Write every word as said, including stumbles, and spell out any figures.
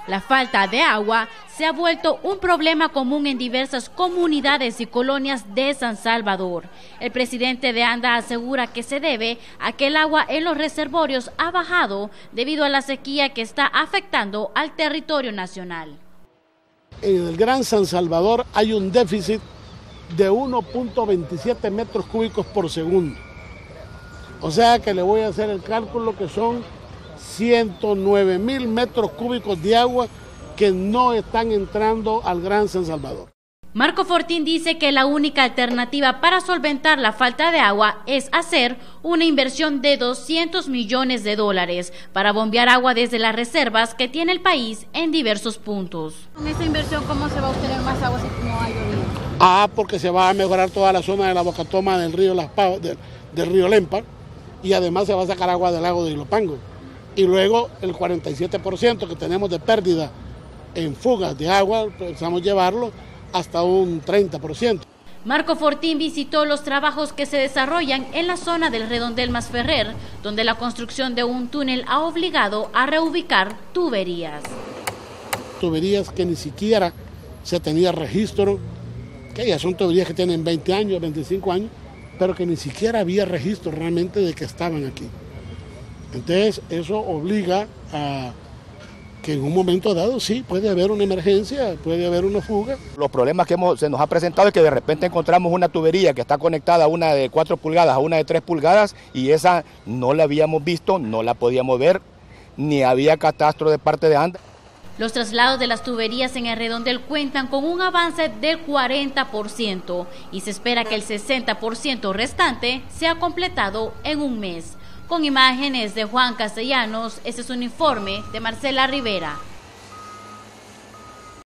La falta de agua se ha vuelto un problema común en diversas comunidades y colonias de San Salvador. El presidente de ANDA asegura que se debe a que el agua en los reservorios ha bajado debido a la sequía que está afectando al territorio nacional. En el Gran San Salvador hay un déficit de uno punto veintisiete metros cúbicos por segundo. O sea que le voy a hacer el cálculo que son ciento nueve mil metros cúbicos de agua que no están entrando al Gran San Salvador. Marco Fortín dice que la única alternativa para solventar la falta de agua es hacer una inversión de doscientos millones de dólares para bombear agua desde las reservas que tiene el país en diversos puntos. Con esa inversión, ¿cómo se va a obtener más agua si no hay llovido? Ah, porque se va a mejorar toda la zona de la bocatoma del río Las Pavas, del, del río Lempa, y además se va a sacar agua del lago de Ilopango. Y luego el cuarenta y siete por ciento que tenemos de pérdida en fugas de agua, pensamos llevarlo hasta un treinta por ciento. Marco Fortín visitó los trabajos que se desarrollan en la zona del Redondel Masferrer, donde la construcción de un túnel ha obligado a reubicar tuberías. Tuberías que ni siquiera se tenía registro, que ya son tuberías que tienen veinte años, veinticinco años, pero que ni siquiera había registro realmente de que estaban aquí. Entonces eso obliga a que en un momento dado sí puede haber una emergencia, puede haber una fuga. Los problemas que hemos, se nos ha presentado es que de repente encontramos una tubería que está conectada a una de cuatro pulgadas, a una de tres pulgadas, y esa no la habíamos visto, no la podíamos ver, ni había catastro de parte de ANDA. Los traslados de las tuberías en el Redondel cuentan con un avance del cuarenta por ciento y se espera que el sesenta por ciento restante sea completado en un mes. Con imágenes de Juan Castellanos, este es un informe de Marcela Rivera.